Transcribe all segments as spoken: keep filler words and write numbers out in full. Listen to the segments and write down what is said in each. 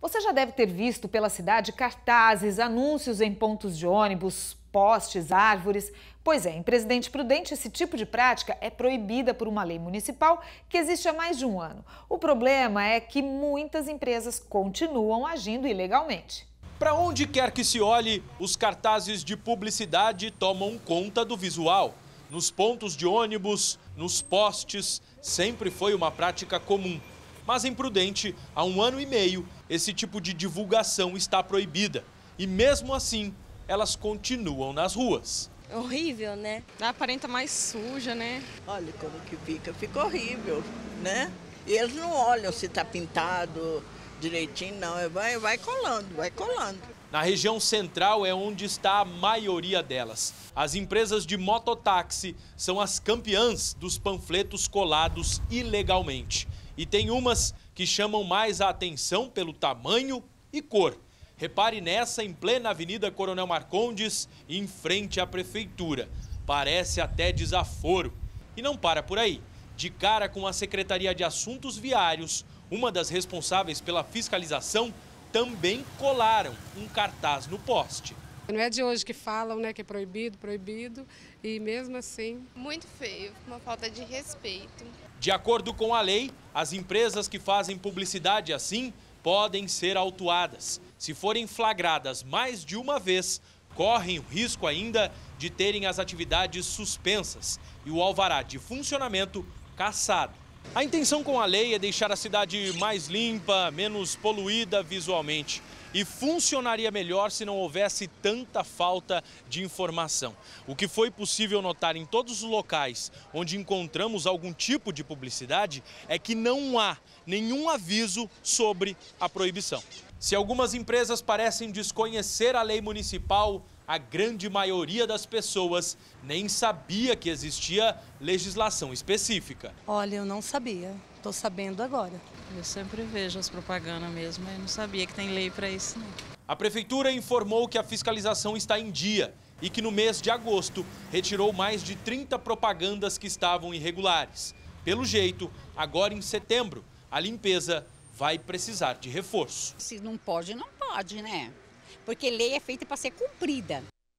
Você já deve ter visto pela cidade cartazes, anúncios em pontos de ônibus, postes, árvores. Pois é, em Presidente Prudente, esse tipo de prática é proibida por uma lei municipal que existe há mais de um ano. O problema é que muitas empresas continuam agindo ilegalmente. Para onde quer que se olhe, os cartazes de publicidade tomam conta do visual. Nos pontos de ônibus, nos postes, sempre foi uma prática comum. Mas em Prudente, há um ano e meio, esse tipo de divulgação está proibida. E mesmo assim, elas continuam nas ruas. Horrível, né? Aparenta mais suja, né? Olha como que fica, fica horrível, né? E eles não olham se está pintado direitinho, não. Vai, vai colando, vai colando. Na região central é onde está a maioria delas. As empresas de mototáxi são as campeãs dos panfletos colados ilegalmente. E tem umas que chamam mais a atenção pelo tamanho e cor. Repare nessa em plena Avenida Coronel Marcondes, em frente à prefeitura. Parece até desaforo. E não para por aí. De cara com a Secretaria de Assuntos Viários, uma das responsáveis pela fiscalização, também colaram um cartaz no poste. Não é de hoje que falam, né, que é proibido, proibido, e mesmo assim... Muito feio, uma falta de respeito. De acordo com a lei, as empresas que fazem publicidade assim podem ser autuadas. Se forem flagradas mais de uma vez, correm o risco ainda de terem as atividades suspensas e o alvará de funcionamento cassado. A intenção com a lei é deixar a cidade mais limpa, menos poluída visualmente. E funcionaria melhor se não houvesse tanta falta de informação. O que foi possível notar em todos os locais onde encontramos algum tipo de publicidade é que não há nenhum aviso sobre a proibição. Se algumas empresas parecem desconhecer a lei municipal, a grande maioria das pessoas nem sabia que existia legislação específica. Olha, eu não sabia. Estou sabendo agora. Eu sempre vejo as propagandas mesmo, eu não sabia que tem lei para isso, não. A prefeitura informou que a fiscalização está em dia e que no mês de agosto retirou mais de trinta propagandas que estavam irregulares. Pelo jeito, agora em setembro, a limpeza vai precisar de reforço. Se não pode, não pode, né? Porque lei é feita para ser cumprida.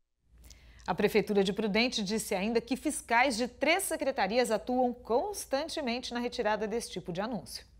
A Prefeitura de Prudente disse ainda que fiscais de três secretarias atuam constantemente na retirada desse tipo de anúncio.